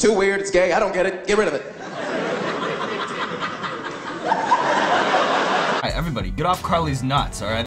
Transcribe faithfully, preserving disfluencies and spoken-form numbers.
too weird, it's gay, I don't get it, get rid of it. Alright, everybody, get off Carly's nuts, alright?